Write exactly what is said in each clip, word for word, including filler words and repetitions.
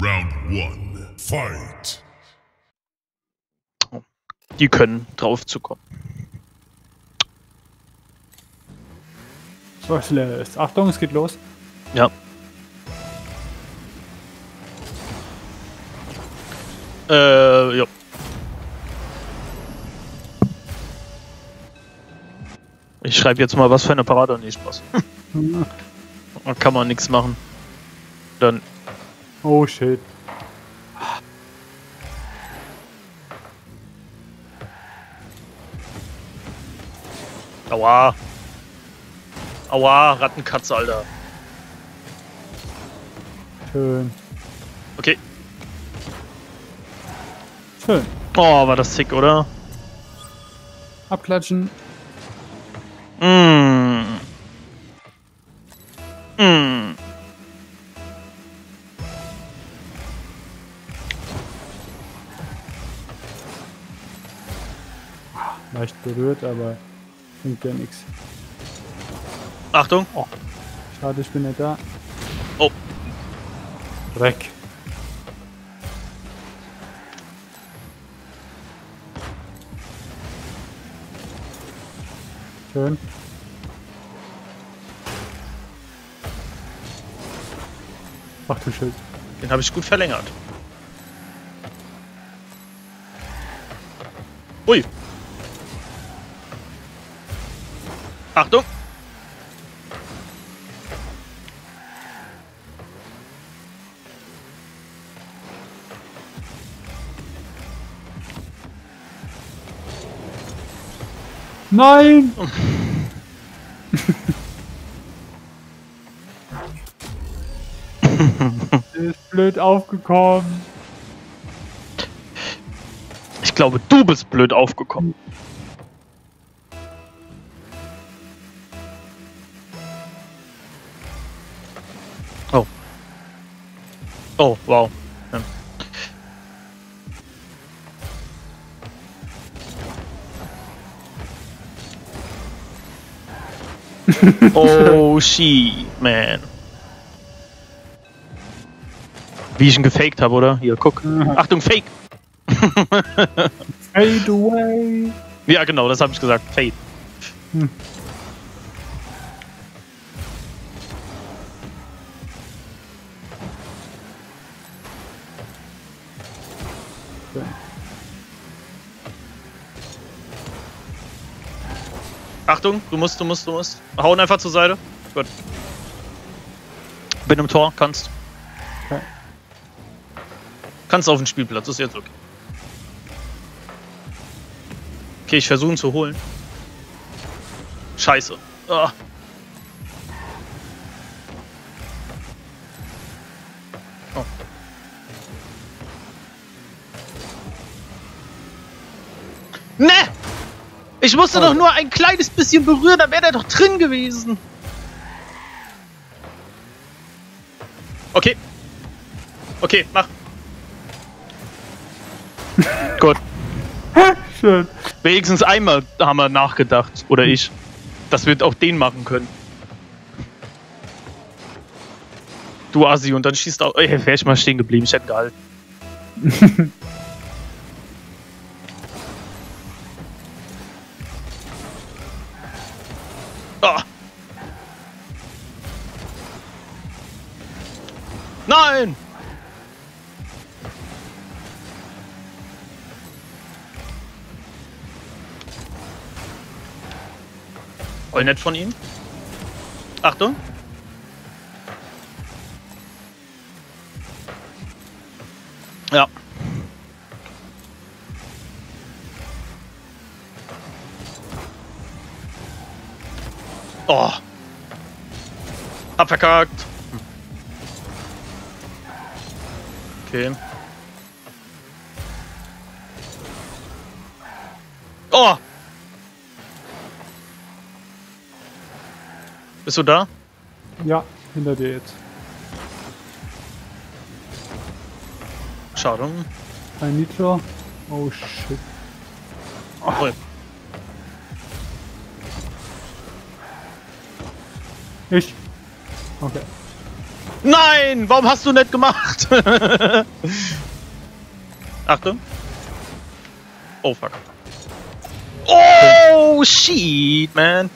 Round one. Fight. Die können drauf zukommen. Was lässt? Achtung, es geht los. Ja. Äh, ja. Ich schreibe jetzt mal was für eine Parade. Nee, Spaß. Da kann man nichts machen. Dann. Oh shit. Aua. Aua, Rattenkatze, Alter. Schön. Okay. Schön. Oh, war das sick, oder? Abklatschen. Mm. Mm. Leicht berührt, aber bringt ja nichts. Achtung. Oh. Schade, ich bin nicht da. Oh. Dreck. Schön. Ach du Schild. Den habe ich gut verlängert. Ui. Achtung. Nein! Der ist blöd aufgekommen. Ich glaube, du bist blöd aufgekommen. Oh. Oh, wow. Ja. Oh, she, man. Wie ich ihn gefaked habe, oder? Hier, guck. Achtung, Fake! Fade away. Ja, genau, das habe ich gesagt. Fade. Hm. Okay. Achtung, du musst, du musst, du musst. Hauen einfach zur Seite. Gut. Bin im Tor, kannst. Okay. Kannst auf den Spielplatz, ist jetzt okay. Okay, ich versuche ihn zu holen. Scheiße. Ah. Oh. Ne! Ich musste Oh. doch nur ein kleines bisschen berühren, da wäre der doch drin gewesen. Okay. Okay, mach. Gut. Schön. Wenigstens einmal haben wir nachgedacht, oder ich, dass wir auch den machen können. Du Assi, und dann schießt auch. Ey, wäre ich mal stehen geblieben, ich hätte gehalten. Ah. Nein! Voll nett von ihm. Achtung. Ja. Oh. Hab verkackt. Okay. Oh. Bist du da? Ja, hinter dir jetzt. Schade. Ein Nitro. Oh shit. Oh. Ich. Okay. Nein! Warum hast du nicht gemacht? Achtung. Oh, fuck. Oh, shit, man.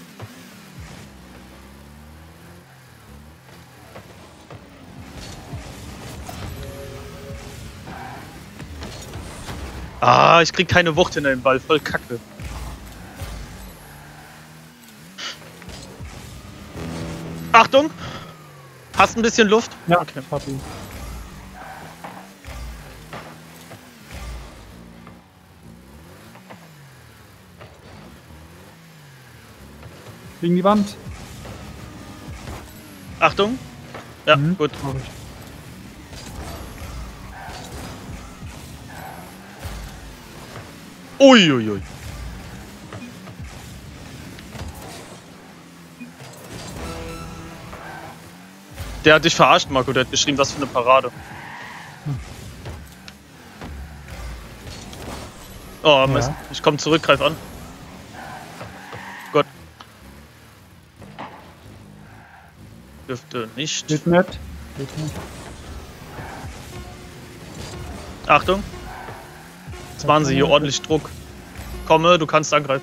Ah, ich krieg keine Wucht in den Ball. Voll kacke. Achtung! Hast ein bisschen Luft? Ja, okay. ich hab ihn. Gegen die Wand. Achtung! Ja, Mhm. gut. Mach ich. Uiuiui. Ui. Der hat dich verarscht, Marco. Der hat geschrieben, was für eine Parade. Oh, Mist. Ja. Ich komm zurück, greif an. Gott. Dürfte nicht. Geht nicht. Geht nicht. Achtung. Jetzt machen sie hier ordentlich Druck. Komme, du kannst angreifen.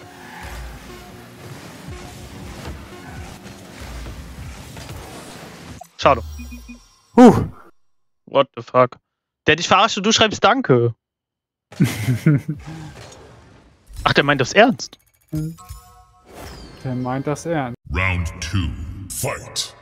Schade. Huh. What the fuck? Der hat dich verarscht und du schreibst Danke. Ach, der meint das ernst. Der meint das ernst. Round two. Fight.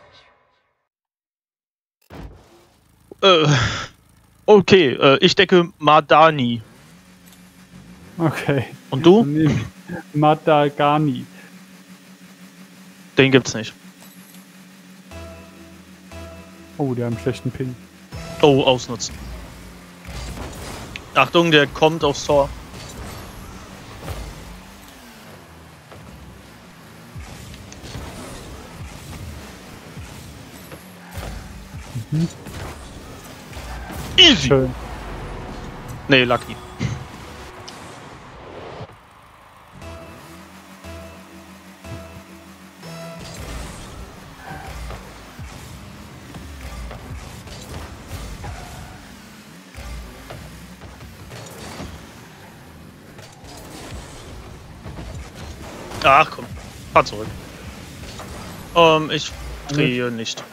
Äh, okay, äh, ich decke Madani. Okay. Und du? Nee, Madagani. Den gibt's nicht. Oh, der hat einen schlechten Ping. Oh, ausnutzen. Achtung, der kommt aufs Tor. Mhm. Easy! Schön. Nee, Lucky. Ach komm, fahr zurück. Ähm, ich drehe nicht.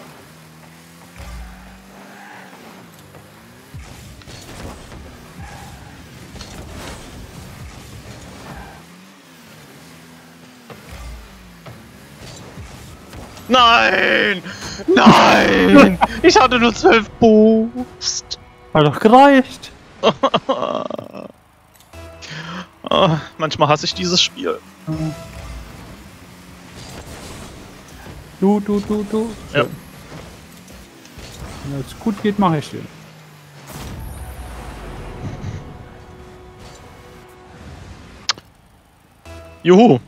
Nein! Nein! Ich hatte nur zwölf Boost. Hat doch gereicht. Oh, manchmal hasse ich dieses Spiel. Du, du, du, du. Ja. Schön. Wenn es gut geht, mache ich den. Juhu!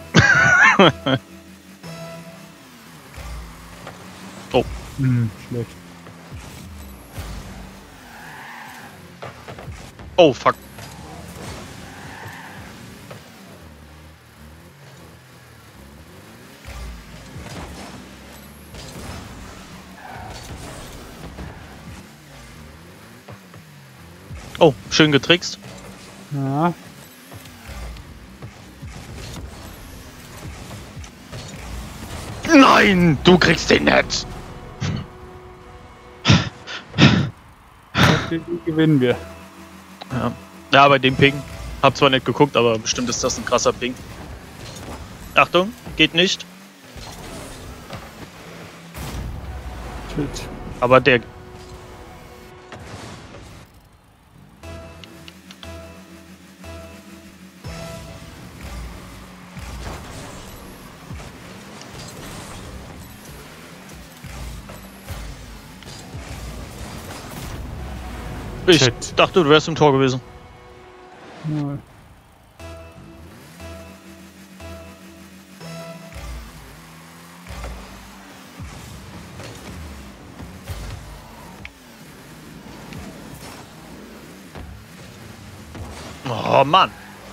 Oh. Hm, schlecht. Oh, fuck. Oh, schön getrickst. Ja. Nein, du kriegst den nicht. Den gewinnen wir. Ja. Ja, bei dem Ping. Hab zwar nicht geguckt, aber bestimmt ist das ein krasser Ping. Achtung, geht nicht. Shit. Aber der. Ich Shit. dachte, du wärst im Tor gewesen. Ja. Oh Mann.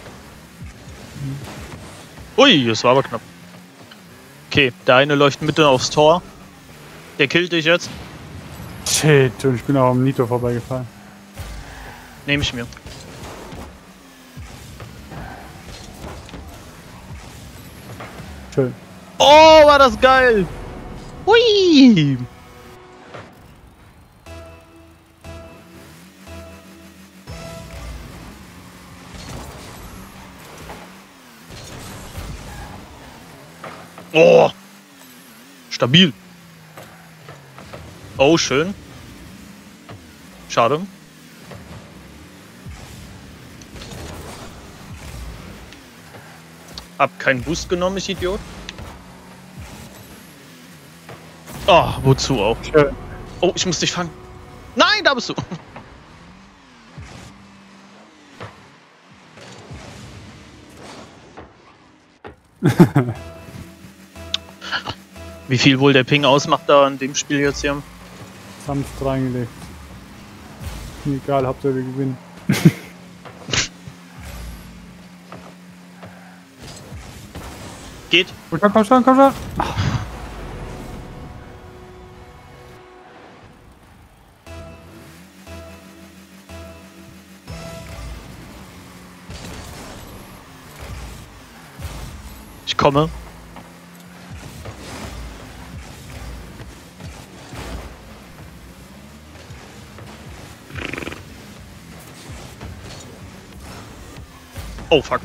Ui, das war aber knapp. Okay, der eine läuft mitten aufs Tor. Der killt dich jetzt. Shit, und ich bin auch am Nito vorbeigefahren. Nehme ich mir. Schön. Oh, war das geil! Hui! Oh! Stabil. Oh, schön. Schade. Hab keinen Boost genommen, ich Idiot. Oh, wozu auch? Schön. Oh, ich muss dich fangen. Nein, da bist du. Wie viel wohl der Ping ausmacht da in dem Spiel jetzt hier? Sanft reingelegt. Mir egal, Hauptsache wir gewinnen. Geht. Komm schon, komm schon, komm schon. Ich komme. Oh fuck.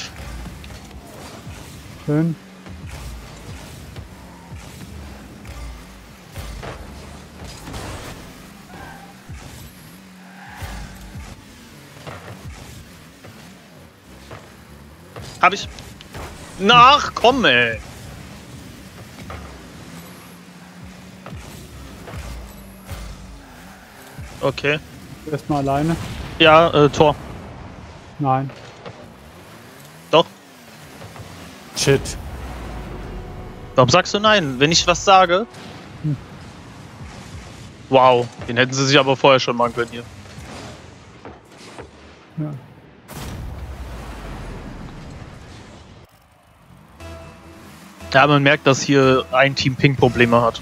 Schön. Hab ich. Nach, komm ey. Okay. Erstmal alleine. Ja, äh, Tor. Nein. Doch. Shit. Warum sagst du nein, wenn ich was sage? Hm. Wow, den hätten sie sich aber vorher schon machen können hier. Ja. Ja, man merkt, dass hier ein Team Ping Probleme hat.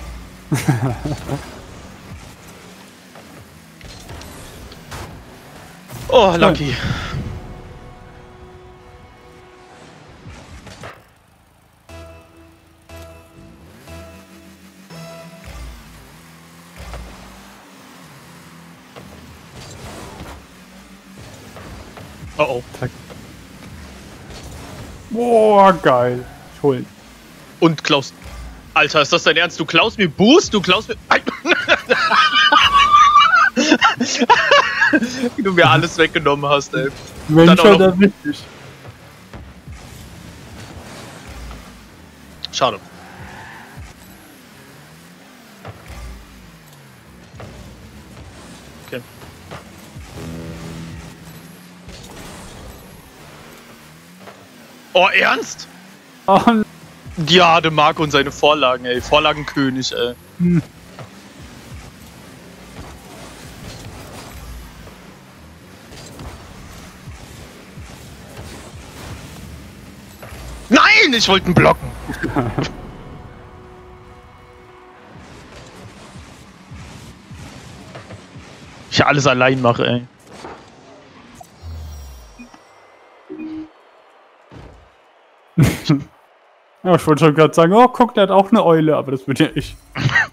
Oh, lucky. Oh oh. Zack. Boah, geil. Ich hol ihn. Und klaust. Alter, ist das dein Ernst? Du klaust mir Boost? Du klaust mir. Wie du mir alles weggenommen hast, ey. Wenn Dann auch schon, noch- dann richtig. Schade. Okay. Oh, ernst? Oh, Ja, der Marco und seine Vorlagen, ey. Vorlagenkönig, ey. hm. Nein, ich wollte ihn blocken. Ich alles allein mache, ey. Ja, ich wollte schon gerade sagen, oh guck, der hat auch eine Eule, aber das wird ja ich.